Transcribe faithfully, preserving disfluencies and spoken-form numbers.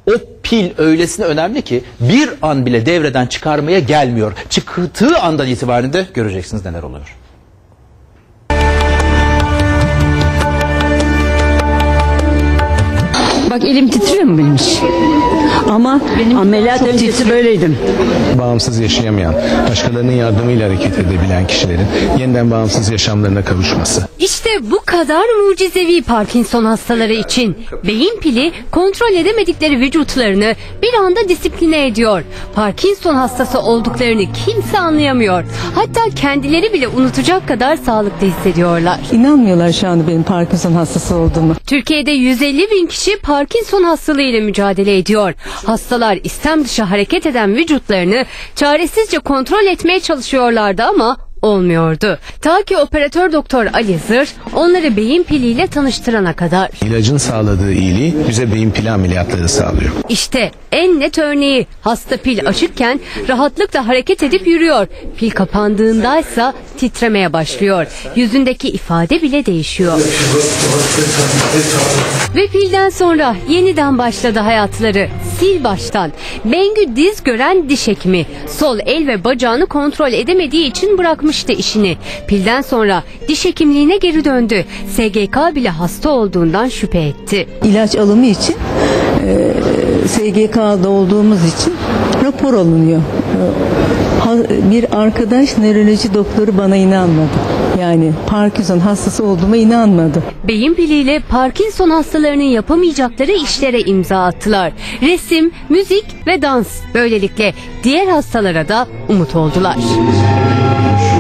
O pil öylesine önemli ki bir an bile devreden çıkarmaya gelmiyor. Çıktığı andan itibaren de göreceksiniz neler oluyor. Bak elim titriyor mu benim hiç? Ama benim ameliyat öncesi böyleydim. Bağımsız yaşayamayan, başkalarının yardımıyla hareket edebilen kişilerin yeniden bağımsız yaşamlarına kavuşması. İşte bu kadar mucizevi Parkinson hastaları için beyin pili kontrol edemedikleri vücutlarını bir anda disipline ediyor. Parkinson hastası olduklarını kimse anlayamıyor. Hatta kendileri bile unutacak kadar sağlıklı hissediyorlar. İnanmıyorlar şu anda benim Parkinson hastası olduğumu. Türkiye'de yüz elli bin kişi Parkinson hastalığı ile mücadele ediyor. Hastalar istem dışı hareket eden vücutlarını çaresizce kontrol etmeye çalışıyorlardı ama olmuyordu. Ta ki operatör doktor Ali Zır onları beyin piliyle tanıştırana kadar. İlacın sağladığı iyiliği bize beyin pili ameliyatları sağlıyor. İşte en net örneği, hasta pil açıkken rahatlıkla hareket edip yürüyor. Pil kapandığındaysa titremeye başlıyor. Yüzündeki ifade bile değişiyor. Ve pilden sonra yeniden başladı hayatları. Sil baştan. Bengü diz gören diş hekimi. Sol el ve bacağını kontrol edemediği için bırakmıştı işini. Pilden sonra diş hekimliğine geri döndü. S G K bile hasta olduğundan şüphe etti. İlaç alımı için e, S G K'da olduğumuz için rapor alınıyor. E, bir arkadaş nöroloji doktoru bana inanmadı. Yani Parkinson hastası olduğuma inanmadı. Beyin piliyle Parkinson hastalarının yapamayacakları işlere imza attılar. Resim, müzik ve dans. Böylelikle diğer hastalara da umut oldular.